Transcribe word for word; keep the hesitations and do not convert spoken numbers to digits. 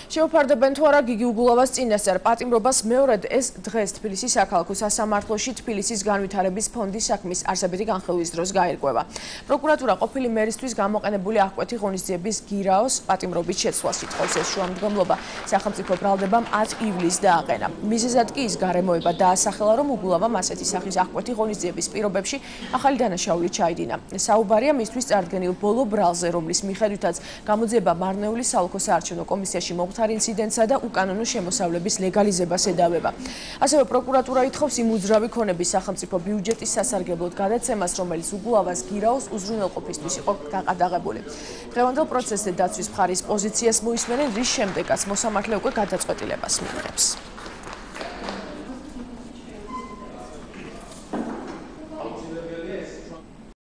Შეუფარდებენ თუ არა გიგი უგულავას წინასწარ პატიმრობას მეორედ ეს დღეს თბილისის საქალაქო სასამართლოში თბილისის განვითარების ფონდის საქმის არსებითი განხილვის დროს გაირკვევა. პროკურატურა ყოფილი მერისთვის გამოყენებული აღკვეთი ღონისძიების გირაოს პატიმრობით შეცვლას ითხოვს. ეს შუამდგომლობა სახელმწიფო ბრალდებამ ათ ივლისს დააყენა. მიზეზად კი ის გარემოება დაასახელა, რომ უგულავამ ასეთი სახის აღკვეთი ღონისძიების პირობებში ახალი დანაშაული ჩაიდინა. საუბარია მისთვის წარდგენილ ბოლო ბრალზე, რომლის მიხედვითაც გამოძიება მარნეული საოლქო საარჩევნო კომისიაში მომხდარ ინციდენტსა და უკანონო შემოსავლების ლეგალიზებას ედავება. ასევე პროკურატურა ითხოვს იმ უძრავი ქონების სახელმწიფო ბიუჯეტის სასარგებლოდ გადაცემას, რომელიც უგულავას გირაოს უზრუნველყოფისთვის იყო გაყადაღებული. დღევანდელ პროცესზე დაცვის მხარის პოზიციას მოისმენენ, რის შემდეგაც მოსამართლე უკვე გადაწყვეტილებას მიიღებს.